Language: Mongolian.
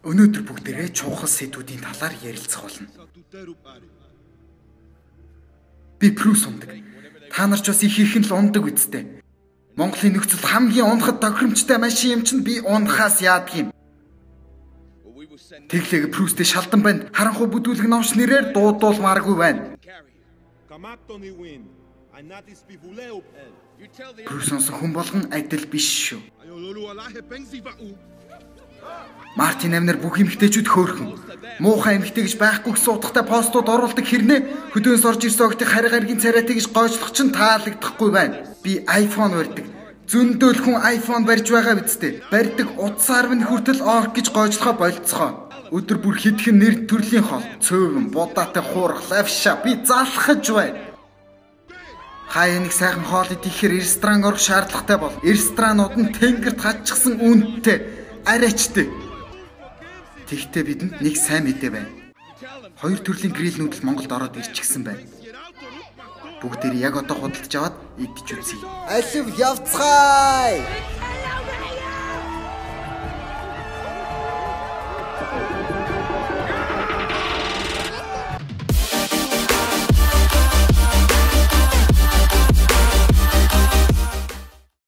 Өнөөдөр бүгдээрээ чухал сэдвүүдийн талаар ярилцах болно. Би Брюс ундаг. Та нар ч бас их ихэн л ундаг үсттэй. Монголын нөхцөл хамгийн унахад тохиромжтой машин юм чинь би унахаас яадаг юм. Тэглэг Брюстэй шалдан байна. Харанхуй бүдүүлэг номш нэрээр дуудуулмааргүй байна. Брюс онсон хүн болгон адил биш шүү. Мартин амнер бүх эмэгтэйчүүд хөөрхөн. Муухай эмэгтэй гэж байхгүй гэсэн утгатай постууд оруулдаг хэрнээ хөдөөс орж ирсэн октыг хари гаргийн царайтай гэж гойжлох чинь таалагдахгүй байна. Би iPhone барьдаг. Зөндөөл хүн iPhone барьж байгаа бидтэй. Барьдаг утсаар минь хүртэл орк гэж гойжлохоо болцгоо. Өдөр бүр хитгэн нэр төрлийн хоол, цөөвөн, будаатай хуурах, лавша би залхаж байна. Хаяа нэг сайхан хоол идэхээр ресторан орох шаардлагатай бол ресторанууд нь тэнгэрт хатчихсан үнэтэй, арайчтай. Тэгтээ бидэнд нэг сайн мэдээ байна. 2 төрлийн гриль нүүдэл Монголд ороод ирчихсэн байна. Бүгдээр яг одоо худалдаж аваад идэж үзье. Алив явцгаая.